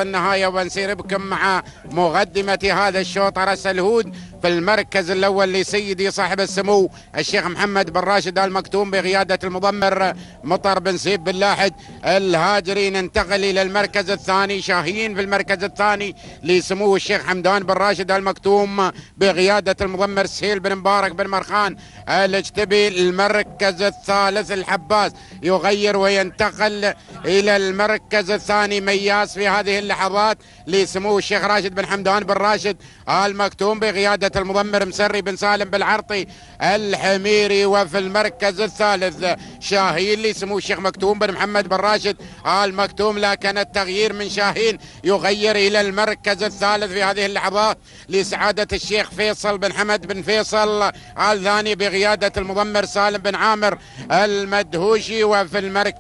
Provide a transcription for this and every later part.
النهاية، ونسير بكم مع مقدمة هذا الشوط. رأس الهود في المركز الأول لسيدي صاحب السمو الشيخ محمد بن راشد آل مكتوم بقيادة المضمر مطر بن سيف بن لاحد الهاجري. ننتقل إلى المركز الثاني، شاهين في المركز الثاني لسمو الشيخ حمدان بن راشد آل مكتوم بقيادة المضمر سهيل بن مبارك بن مرخان الاجتبي. المركز الثالث الحباس يغير وينتقل إلى المركز الثاني مياس في هذه اللحظات لسمو الشيخ راشد بن حمدان بن راشد آل مكتوم بقيادة المضمر مسري بن سالم بالعرطي الحميري. وفي المركز الثالث شاهين لسمو الشيخ مكتوم بن محمد بن راشد آل مكتوم، لكن التغيير من شاهين يغير إلى المركز الثالث في هذه اللحظات لسعادة الشيخ فيصل بن حمد بن فيصل آل ثاني بقيادة المضمر سالم بن عامر المدهوشي. وفي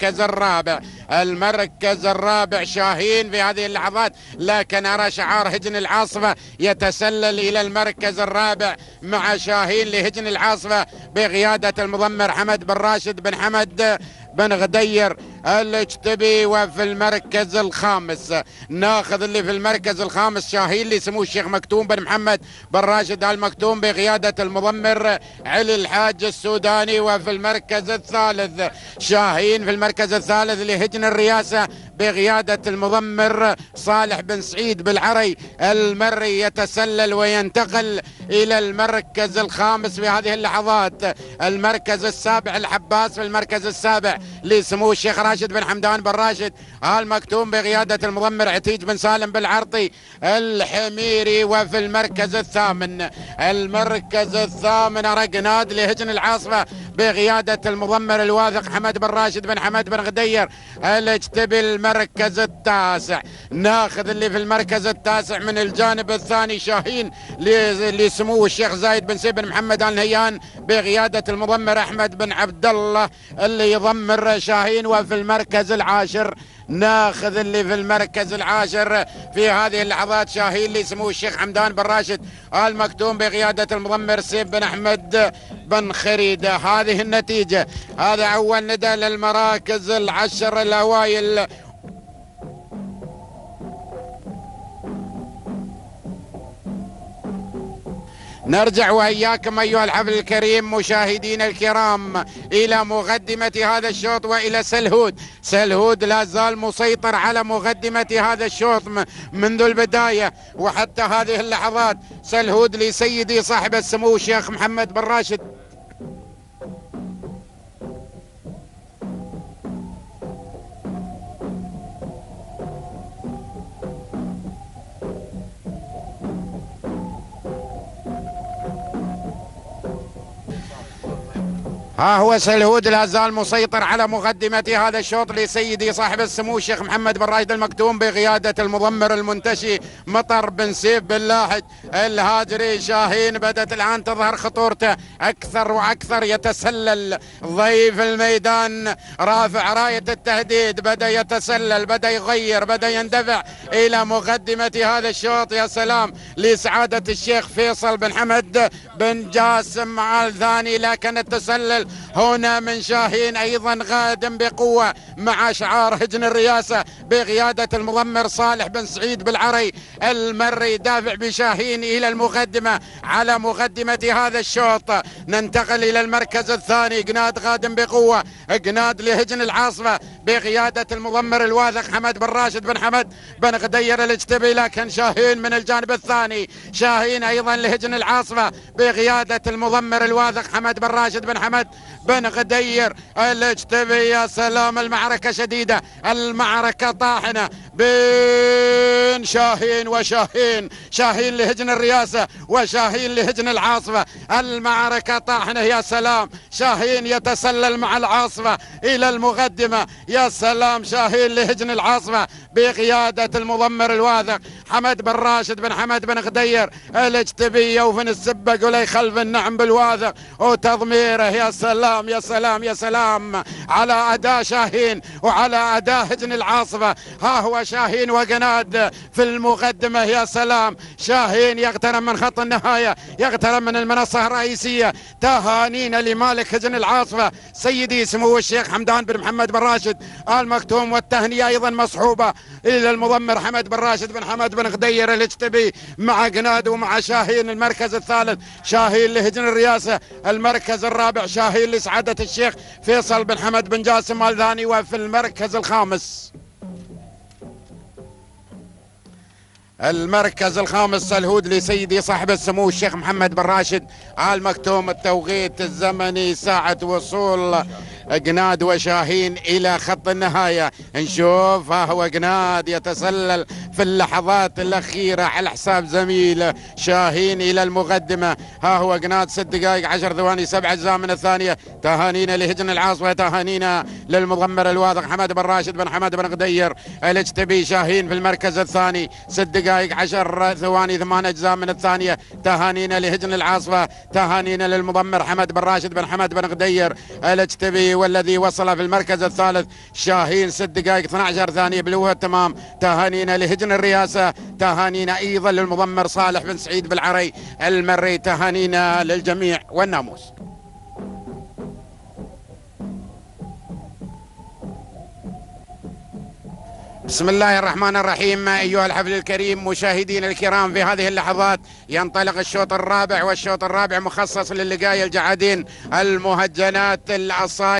المركز الرابع شاهين في هذه اللحظات، لكن أرى شعار هجن العاصفة يتسلل إلى المركز الرابع مع شاهين لهجن العاصفة بقيادة المضمر حمد بن راشد بن حمد بن غدير الاجتبي. وفي المركز الخامس ناخذ اللي في المركز الخامس شاهين لسمو الشيخ مكتوم بن محمد بن راشد آل مكتوم بقيادة المضمر علي الحاج السوداني. وفي المركز الثالث شاهين في المركز الثالث لهجن الرياسة بقيادة المضمر صالح بن سعيد بالعري المري يتسلل وينتقل إلى المركز الخامس في هذه اللحظات. المركز السابع الحباس في المركز السابع لسمو الشيخ راشد بن حمدان بن راشد آل مكتوم بقيادة المضمر عتيج بن سالم بالعرطي الحميري. وفي المركز الثامن رقناد لهجن العاصفة بقيادة المضمر الواثق حمد بن راشد بن حمد بن غدير الاجتبي. المركز التاسع ناخذ اللي في المركز التاسع من الجانب الثاني شاهين لسمو الشيخ زايد بن سيف بن محمد آل نهيان بقيادة المضمر أحمد بن عبد الله اللي يضمر شاهين. وفي المركز العاشر ناخذ اللي في المركز العاشر في هذه اللحظات شاهين لسمو الشيخ حمدان بن راشد آل مكتوم بقيادة المضمر سيف بن أحمد بن خريدة. هذه النتيجة، هذا أول ندى للمراكز العشر الأوائل. نرجع وإياكم أيها الحفل الكريم مشاهدين الكرام إلى مقدمة هذا الشوط وإلى سلهود لا زال مسيطر على مقدمة هذا الشوط منذ البداية وحتى هذه اللحظات. سلهود لسيدي صاحب السمو الشيخ محمد بن راشد. ها هو سلهود لا زال مسيطر على مقدمة هذا الشوط لسيدي صاحب السمو الشيخ محمد بن راشد المكتوم بقيادة المضمر المنتشي مطر بن سيف بن لاحد الهاجري. شاهين بدأت الآن تظهر خطورته أكثر وأكثر، يتسلل ضيف الميدان رافع راية التهديد، بدأ يتسلل، بدأ يغير، بدأ يندفع إلى مقدمة هذا الشوط. يا سلام لسعادة الشيخ فيصل بن حمد بن جاسم آل ثاني، لكن التسلل هنا من شاهين أيضا غادم بقوة مع شعار هجن الرياسة بقيادة المضمر صالح بن سعيد بالعري المري دافع بشاهين إلى المقدمة على مقدمة هذا الشوط. ننتقل إلى المركز الثاني، قناد غادم بقوة، قناد لهجن العاصفة بقيادة المضمر الواثق حمد بن راشد بن حمد بن غدير الاجتبي، لكن شاهين من الجانب الثاني، شاهين أيضا لهجن العاصفة بقيادة المضمر الواثق حمد بن راشد بن حمد بن غدير الاجتبي. يا سلام المعركة شديدة، المعركة طاحنة بين شاهين وشاهين، شاهين لهجن الرياسة وشاهين لهجن العاصفة، المعركة طاحنة. يا سلام شاهين يتسلل مع العاصفة إلى المقدمة، يا سلام شاهين لهجن العاصفة بقيادة المضمر الواثق حمد بن راشد بن حمد بن غدير الاجتبي. يوفن السبق ولا يخلف النعم بالواثق وتضميره. يا سلام يا سلام يا سلام على أداء شاهين وعلى أداء هجن العاصفة. ها هو شاهين وقناد في المقدمة. يا سلام شاهين يقترب من خط النهاية، يقترب من المنصة الرئيسية. تهانينا لمالك هجن العاصفة سيدي سمو الشيخ حمدان بن محمد بن راشد آل مكتوم، والتهنئة أيضا مصحوبة الى المضمر حمد بن راشد بن حمد بن غدير الاجتبي مع قناد ومع شاهين. المركز الثالث شاهين لهجن الرياسة. المركز الرابع شاهين لسعادة الشيخ فيصل بن حمد بن جاسم آل ثاني. وفي المركز الخامس الهود لسيدي صاحب السمو الشيخ محمد بن راشد آل مكتوم. التوقيت الزمني ساعة وصول قناد وشاهين إلى خط النهاية. نشوف ها هو قناد يتسلل في اللحظات الأخيرة على حساب زميله شاهين إلى المقدمة. ها هو قناد 6 دقائق 10 ثواني 7 أجزاء من الثانية. تهانينا لهجن العاصفة، تهانينا للمضمر الواثق حمد بن راشد بن حمد بن غدير الاجتبي. شاهين في المركز الثاني 6 دقائق 10 ثواني 8 أجزاء من الثانية. تهانينا لهجن العاصفة، تهانينا للمضمر حمد بن راشد بن حمد بن غدير الاجتبي. والذي وصل في المركز الثالث شاهين 6 دقائق 12 ثانية بلوه التمام. تهانينا لهجن الرياسة، تهانينا أيضا للمضمر صالح بن سعيد بالعري المري. تهانينا للجميع والناموس. بسم الله الرحمن الرحيم. أيها الحفل الكريم مشاهدين الكرام، في هذه اللحظات ينطلق الشوط الرابع، والشوط الرابع مخصص للقاية الجعادين المهجنات الأصايل.